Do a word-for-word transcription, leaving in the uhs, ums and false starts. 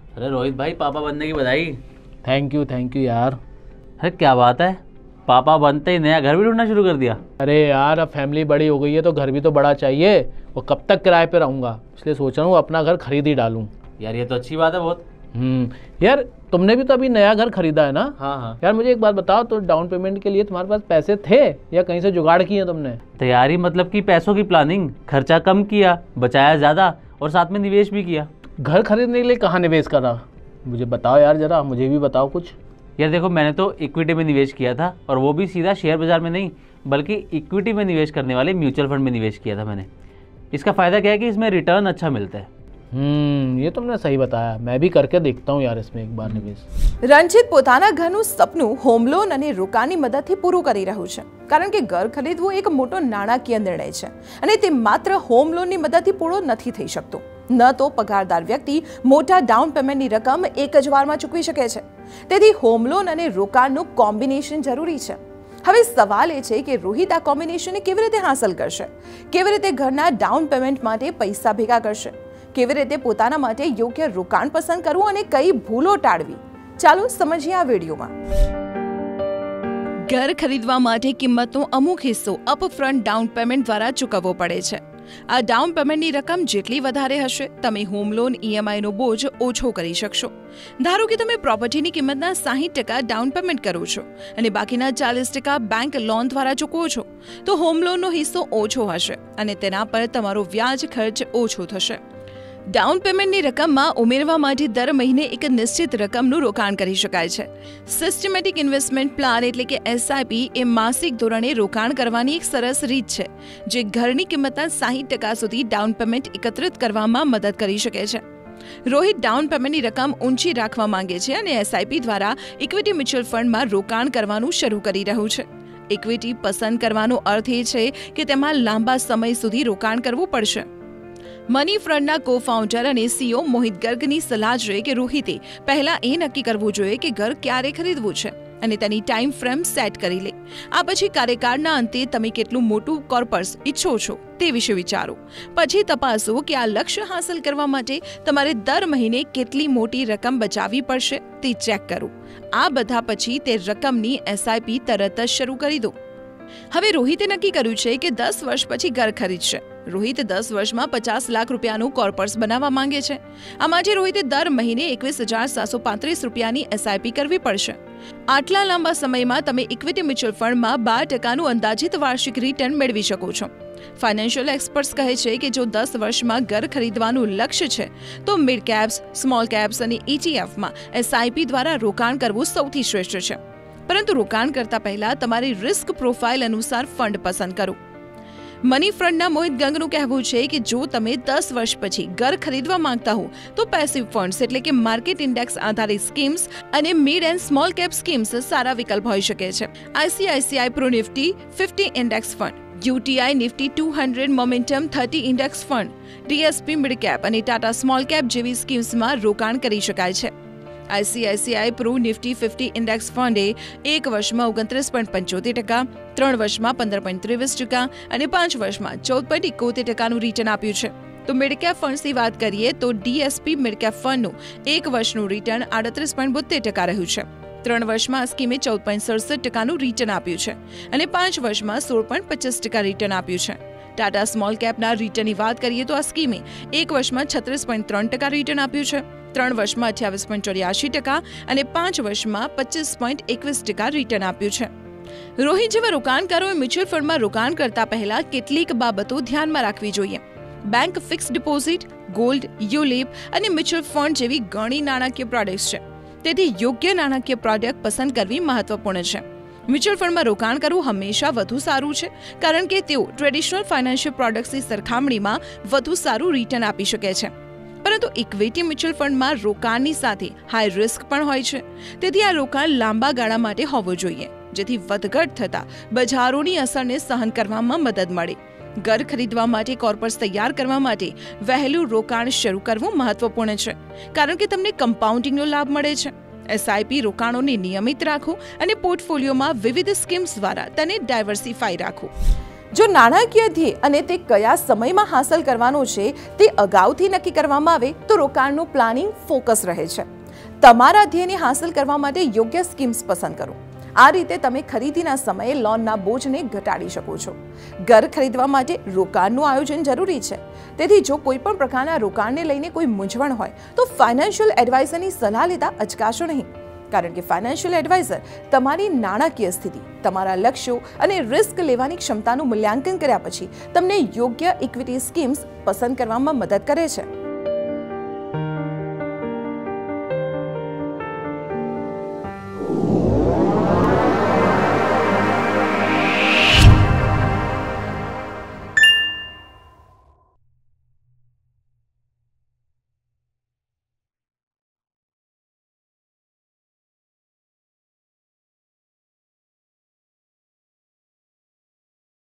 अरे रोहित भाई, पापा बनने की बधाई। थैंक यू थैंक यू यार। अरे क्या बात है, पापा बनते ही नया घर भी ढूंढना शुरू कर दिया। अरे यार, अब फैमिली बड़ी हो गई है तो घर भी तो बड़ा चाहिए। वो कब तक किराए पे रहूँगा, इसलिए सोच रहा हूँ अपना घर खरीद ही डालूँ। यार ये तो अच्छी बात है बहुत। हम्म यार, तुमने भी तो अभी नया घर खरीदा है ना? हाँ हाँ। यार मुझे एक बात बताओ, तो डाउन पेमेंट के लिए तुम्हारे पास पैसे थे या कहीं से जुगाड़ किए तुमने? तैयारी मतलब कि पैसों की प्लानिंग, खर्चा कम किया, बचाया ज़्यादा और साथ में निवेश भी किया। घर खरीदने के लिए कहाँ निवेश करा, मुझे बताओ यार, जरा मुझे भी बताओ कुछ। यार देखो, मैंने तो इक्विटी में निवेश किया था, और वो भी सीधा शेयर बाजार में नहीं, बल्कि इक्विटी में निवेश करने वाले म्यूचुअल फंड में निवेश किया था मैंने। इसका फ़ायदा क्या है कि इसमें रिटर्न अच्छा मिलता है। हम्म ये तुमने सही बताया, मैं भी करके देखता हूँ यार इसमें एक बार निवेश। રણજીત પોતાના ઘરનું સપનું હોમ લોન અને રોકાણની મદદથી પૂરું કરી રહ્યું છે, કારણ કે ઘર ખરીદવું એક મોટો નાણાકીય નિર્ણય છે અને તે માત્ર હોમ લોનની મદદથી પૂરો નથી થઈ શકતો। ન તો પગારદાર વ્યક્તિ મોટા ડાઉન પેમેન્ટની રકમ એક જ વારમાં ચૂકવી શકે છે, તેથી હોમ લોન અને રોકાણનું કોમ્બિનેશન જરૂરી છે। હવે સવાલ એ છે કે રોહિત આ કોમ્બિનેશનને કેવી રીતે હાંસલ કરશે, કેવી રીતે ઘરના ડાઉન પેમેન્ટ માટે પૈસા ભેગા કરશે, કેવી રીતે પોતાના માટે યોગ્ય રોકાણ પસંદ કરવું અને કઈ ભૂલો ટાળવી, ચાલો સમજીએ આ વિડીયોમાં। ઘર ખરીદવા માટે કિંમતનો અમુક હિસ્સો અપફ્રન્ટ ડાઉન પેમેન્ટ દ્વારા ચૂકવવો પડે છે। આ ડાઉન પેમેન્ટની રકમ જેટલી વધારે હશે, તમે હોમ લોન ઈએમઆઈનો બોજ ઓછો કરી શકશો। ધારો કે તમે પ્રોપર્ટીની કિંમતના સાહીઠ ટકા ડાઉન પેમેન્ટ કરો છો અને બાકીના ચાલીસ ટકા બેંક લોન દ્વારા ચૂકવો છો, તો હોમ લોનનો હિસ્સો ઓછો હશે અને તેના પર તમારો વ્યાજ ખર્ચ ઓછો થશે। ડાઉન પેમેન્ટની રકમમાં ઉમેરવા માટે દર મહિને એક નિશ્ચિત રકમનું રોકાણ કરી શકાય છે। સિસ્ટમેટિક ઇન્વેસ્ટમેન્ટ પ્લાન એટલે કે એસઆઈપી એ માસિક ધોરણે રોકાણ કરવાની એક સરસ રીત છે, જે ઘરની કિંમતના સાહીઠ ટકા સુધી ડાઉન પેમેન્ટ એકત્રિત કરવામાં મદદ કરી શકે છે। રોહિત ડાઉન પેમેન્ટની રકમ ઊંચી રાખવા માંગે છે અને એસઆઈપી દ્વારા ઇક્વિટી મ્યુચ્યુઅલ ફંડમાં રોકાણ કરવાનું શરૂ કરી રહ્યું છે। ઇક્વિટી પસંદ કરવાનો અર્થ એ છે કે તેમાં લાંબા સમય સુધી રોકાણ કરવું પડશે। મની ફ્રન્ટના કો ફાઉન્ડર અને સીઈઓ મોહિત ગર્ગની સલાહ છે કે રોહિતે પહેલા એ નક્કી કરવું જોઈએ કે ઘર ક્યારે ખરીદવું છે અને તેની ટાઈમ ફ્રેમ સેટ કરી લે। આ પછી કાર્યકાળના અંતે તમે કેટલું મોટું કોર્પસ ઈચ્છો છો તે વિશે વિચારો। પછી તપાસો કે આ લક્ષ્ય હાંસલ કરવા માટે તમારે દર મહિને કેટલી મોટી રકમ બચાવવી પડશે તે ચેક કરો। આ બધા પછી તે રકમની એસઆઈપી તરત જ શરૂ કરી દો। હવે રોહિતે નક્કી કર્યું છે કે દસ વર્ષ પછી ઘર ખરીદશે। રોહિત દસ વર્ષમાં પચાસ લાખ રૂપિયાનું કોર્પસ બનાવવા માંગે છે। આ માટે રોહિતે દર મહિને એકવીસ હજાર સાતસો પાંત્રીસ રૂપિયાની એસઆઈપી કરવી પડશે। આટલા લાંબા સમયમાં તમે ઇક્વિટી મ્યુચ્યુઅલ ફંડમાં બાર ટકાનું અંદાજિત વાર્ષિક રિટર્ન મેળવી શકો છો। ફાઇનાન્શિયલ એક્સપર્ટ્સ કહે છે કે જો દસ વર્ષમાં ઘર ખરીદવાનું લક્ષ્ય છે તો મિડ કેપ્સ, સ્મોલ કેપ્સ અને ઈટીએફમાં એસઆઈપી દ્વારા રોકાણ કરવું સૌથી શ્રેષ્ઠ છે। પરંતુ રોકાણ કરતા પહેલા તમારી રિસ્ક પ્રોફાઇલ અનુસાર ફંડ પસંદ કરો। મની ફ્રન્ટના મોહિત ગંગનું કહેવું છે કે જો તમે દસ વર્ષ પછી ઘર ખરીદવા માંગતા હો તો પેસિવ ફંડ્સ એટલે કે માર્કેટ ઇન્ડેક્સ આધારિત સ્કીમ્સ અને mid and small cap schemes સારા વિકલ્પ હોઈ શકે છે। ICICI pro Nifty fifty index fund, UTI Nifty two hundred momentum thirty index fund, DSP mid cap અને ટાટા સ્મોલ કેપ જેવી સ્કીમ્સમાં રોકાણ કરી શકાય છે। ICICI pro Nifty fifty index ફંડે એક વર્ષમાં ઓગણત્રીસ પોઈન્ટ પંચોતેર ટકા, ત્રણ વર્ષમાં પંદર પોઈન્ટ ત્રેવીસ ટકા અને પાંચ વર્ષમાં ચૌદ પોઈન્ટ એકોતેર ટકાનું રિટર્ન આપ્યું છે। તો મિડકેપ ફંડ્સની વાત કરીએ તો ડીએસપી મિડકેપ ફંડનું એક વર્ષનું રિટર્ન આડત્રીસ પોઈન્ટ બોતેર ટકા રહ્યું છે। ત્રણ વર્ષમાં આ સ્કીમે ચૌદ પોઈન્ટ સડસઠ ટકાનું રિટર્ન આપ્યું છે અને પાંચ વર્ષમાં સોળ પોઈન્ટ પચાસ ટકા રિટર્ન આપ્યું છે। ટાટા સ્મોલ કેપના રિટર્નની વાત કરીએ તો આ સ્કીમે એક વર્ષમાં છત્રીસ પોઈન્ટ ત્રણ ટકા રિટર્ન આપ્યું છે, ત્રણ વર્ષમાં અઠ્યાવીસ પોઈન્ટ ચોર્યાસી ટકા અને પાંચ વર્ષમાં પચીસ પોઈન્ટ એકવીસ ટકા રિટર્ન આપ્યું છે। રોહિત જેવા રોકાણકારોએ મ્યુચ્યુઅલ ફંડમાં રોકાણ કરતા પહેલા કેટલીક બાબતો ધ્યાનમાં રાખવી જોઈએ। Bank fix deposit, gold, ULIP અને મ્યુચ્યુઅલ ફંડ જેવી ઘણી નાણાકીય પ્રોડક્ટ્સ છે, તેથી યોગ્ય નાણાકીય પ્રોડક્ટ પસંદ કરવી મહત્વપૂર્ણ છે। મ્યુચ્યુઅલ ફંડમાં રોકાણ કરવું હંમેશા વધુ સારું છે, કારણ કે તેઓ ટ્રેડિશનલ ફાઇનાન્શિયલ પ્રોડક્ટ્સની સરખામણીમાં વધુ સારું રિટર્ન આપી શકે છે। પરંતુ ઇક્વિટી મ્યુચ્યુઅલ ફંડમાં રોકાણની સાથે હાઈ રિસ્ક પણ હોય છે, તેથી આ રોકાણ લાંબા ગાળા માટે હોવું જોઈએ, જેથી વધઘટ થતા બજારોની અસરને સહન કરવામાં મદદ મળે। ઘર ખરીદવા માટે કોર્પસ તૈયાર કરવા માટે વહેલું રોકાણ શરૂ કરવું મહત્વપૂર્ણ છે, કારણ કે તમને કમ્પાઉન્ડિંગનો લાભ મળે છે। એસઆઈપી રોકાણોને નિયમિત રાખો અને પોર્ટફોલિયોમાં વિવિધ સ્કીમ્સ દ્વારા તેને ડાયવર્સિફાઈ રાખો। જો નાણાકીય ધ્યેય અને તે કયા સમયમાં હાંસલ કરવાનો છે તે અગાઉથી નક્કી કરવામાં આવે તો રોકાણનું પ્લાનિંગ ફોકસ રહે છે. તમારા ધ્યેયને હાંસલ કરવા માટે યોગ્ય સ્કીમ્સ પસંદ કરો. આ રીતે તમે ખરીદીના સમયે લોનના બોજને ઘટાડી શકો છો. ઘર ખરીદવા માટે રોકાણનું આયોજન જરૂરી છે. તેથી જો કોઈ પણ પ્રકારના રોકાણને લઈને કોઈ મૂંઝવણ હોય તો ફાઇનાન્શિયલ એડવાઇઝરની સલાહ લેતા અચકાશો નહીં, કારણ કે ફાઇનાન્શિયલ એડવાઇઝર તમારી નાણાકીય સ્થિતિ, તમારા લક્ષ્યો અને રિસ્ક લેવાની ક્ષમતાનું મૂલ્યાંકન કર્યા પછી તમને યોગ્ય ઇક્વિટી સ્કીમ્સ પસંદ કરવામાં મદદ કરે છે.